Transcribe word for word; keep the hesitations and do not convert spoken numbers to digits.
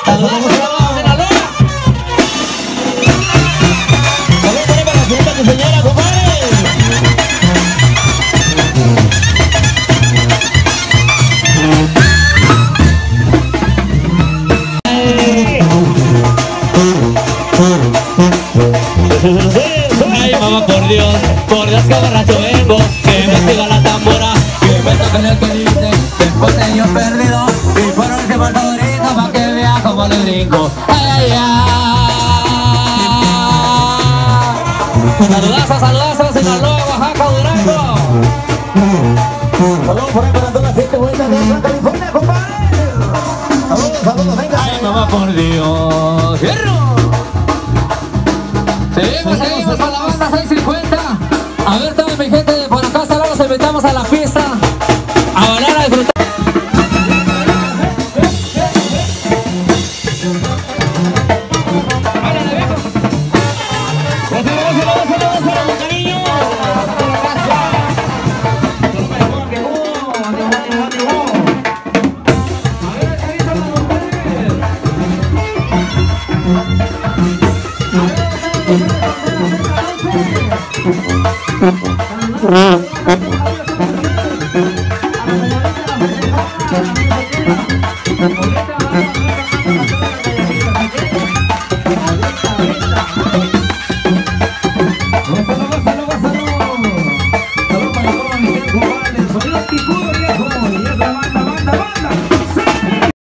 Saludos a Sinaloa. Saludos por ahí para la señorita quinceañera, compadre. Ay, mamá, por Dios, por Dios que borracho vengo, que me siga la tambora, que me toquen el que dice, después de yo perdido, y por último el favorito, pa' que vea como le brinco. Ay, ay, ay. Saludazos, saludazos, Sinaloa, Oaxaca, Durango. Saludos por ahí para toda la gente bonita de San California, compadre. Saludos, saludos, venga. Ay, mamá, por Dios. ¡Fierro! Seguimos, seguimos con la banda seiscientos cincuenta. A ver, toda mi gente de por acá hasta luego, los invitamos a la pista a bailar, a disfrutar. Mm-hmm.